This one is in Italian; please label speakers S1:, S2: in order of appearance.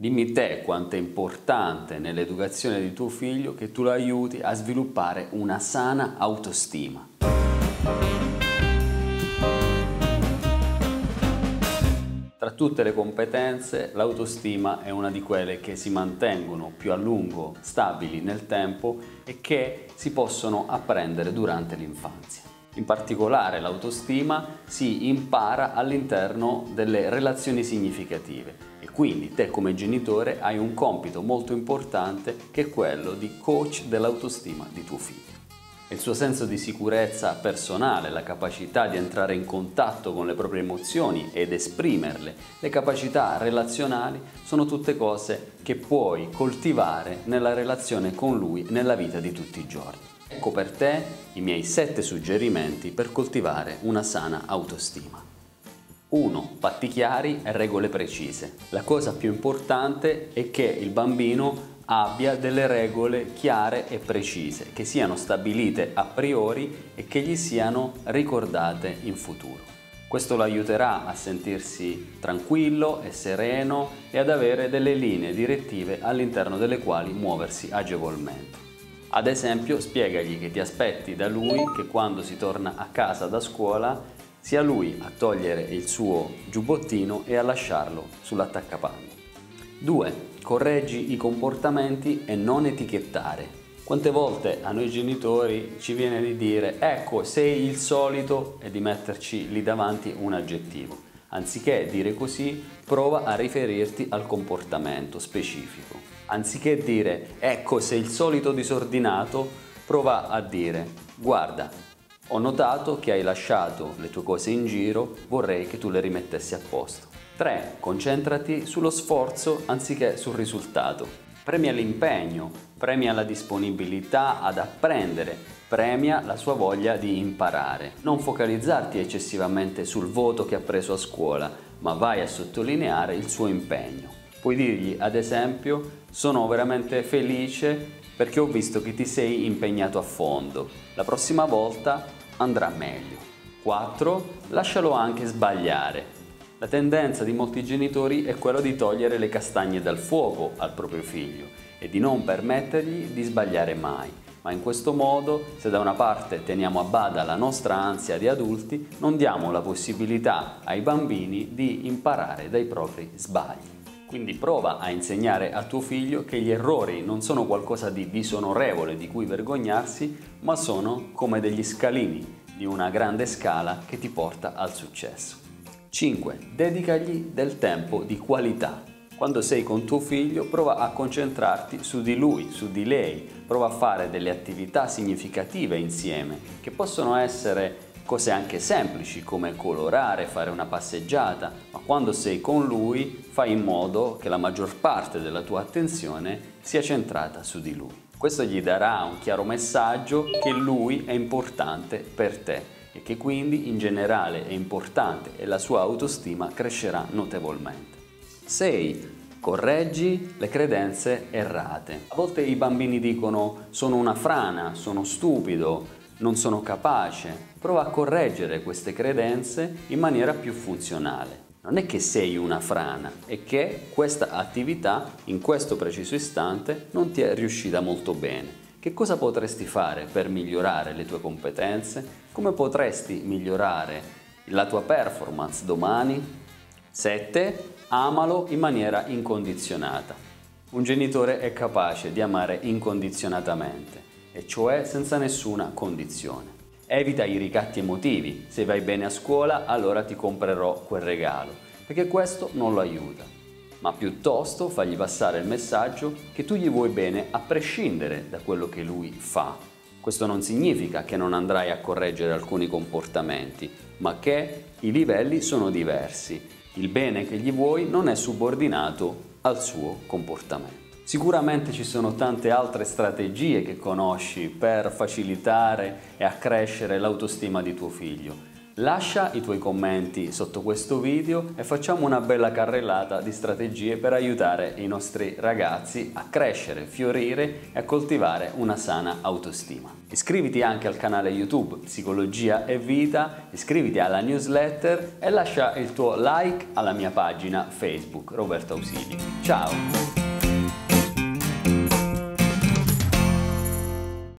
S1: Dimmi te quanto è importante nell'educazione di tuo figlio che tu lo aiuti a sviluppare una sana autostima. Tra tutte le competenze, l'autostima è una di quelle che si mantengono più a lungo stabili nel tempo e che si possono apprendere durante l'infanzia. In particolare l'autostima si impara all'interno delle relazioni significative e quindi te come genitore hai un compito molto importante che è quello di coach dell'autostima di tuo figlio. Il suo senso di sicurezza personale, la capacità di entrare in contatto con le proprie emozioni ed esprimerle, le capacità relazionali sono tutte cose che puoi coltivare nella relazione con lui nella vita di tutti i giorni. Ecco per te i miei 7 suggerimenti per coltivare una sana autostima. 1. Patti chiari e regole precise. La cosa più importante è che il bambino abbia delle regole chiare e precise, che siano stabilite a priori e che gli siano ricordate in futuro. Questo lo aiuterà a sentirsi tranquillo e sereno e ad avere delle linee direttive all'interno delle quali muoversi agevolmente. Ad esempio, spiegagli che ti aspetti da lui che quando si torna a casa da scuola sia lui a togliere il suo giubbottino e a lasciarlo sull'attaccapanni. 2. Correggi i comportamenti e non etichettare. Quante volte a noi genitori ci viene di dire ecco sei il solito e di metterci lì davanti un aggettivo. Anziché dire così, prova a riferirti al comportamento specifico. Anziché dire ecco sei il solito disordinato, prova a dire guarda, ho notato che hai lasciato le tue cose in giro, vorrei che tu le rimettessi a posto. 3. Concentrati sullo sforzo anziché sul risultato. Premia l'impegno, premia la disponibilità ad apprendere, premia la sua voglia di imparare. Non focalizzarti eccessivamente sul voto che ha preso a scuola, ma vai a sottolineare il suo impegno. Puoi dirgli, ad esempio, sono veramente felice perché ho visto che ti sei impegnato a fondo. La prossima volta andrà meglio. 4. Lascialo anche sbagliare. La tendenza di molti genitori è quella di togliere le castagne dal fuoco al proprio figlio e di non permettergli di sbagliare mai. Ma in questo modo, se da una parte teniamo a bada la nostra ansia di adulti, non diamo la possibilità ai bambini di imparare dai propri sbagli. Quindi prova a insegnare a tuo figlio che gli errori non sono qualcosa di disonorevole di cui vergognarsi, ma sono come degli scalini di una grande scala che ti porta al successo. 5. Dedicagli del tempo di qualità. Quando sei con tuo figlio, prova a concentrarti su di lui, su di lei, prova a fare delle attività significative insieme, che possono essere cose anche semplici come colorare, fare una passeggiata, ma quando sei con lui fai in modo che la maggior parte della tua attenzione sia centrata su di lui. Questo gli darà un chiaro messaggio che lui è importante per te e che quindi in generale è importante e la sua autostima crescerà notevolmente. 6. Correggi le credenze errate. A volte i bambini dicono sono una frana, sono stupido, non sono capace. Prova a correggere queste credenze in maniera più funzionale. Non è che sei una frana, è che questa attività in questo preciso istante non ti è riuscita molto bene. Che cosa potresti fare per migliorare le tue competenze? Come potresti migliorare la tua performance domani? 7. Amalo in maniera incondizionata. Un genitore è capace di amare incondizionatamente, e cioè senza nessuna condizione. Evita i ricatti emotivi. Se vai bene a scuola, allora ti comprerò quel regalo, perché questo non lo aiuta. Ma piuttosto fagli passare il messaggio che tu gli vuoi bene a prescindere da quello che lui fa. Questo non significa che non andrai a correggere alcuni comportamenti, ma che i livelli sono diversi. Il bene che gli vuoi non è subordinato al suo comportamento. Sicuramente ci sono tante altre strategie che conosci per facilitare e accrescere l'autostima di tuo figlio. Lascia i tuoi commenti sotto questo video e facciamo una bella carrellata di strategie per aiutare i nostri ragazzi a crescere, fiorire e a coltivare una sana autostima. Iscriviti anche al canale YouTube Psicologia e Vita, iscriviti alla newsletter e lascia il tuo like alla mia pagina Facebook Roberto Ausili. Ciao!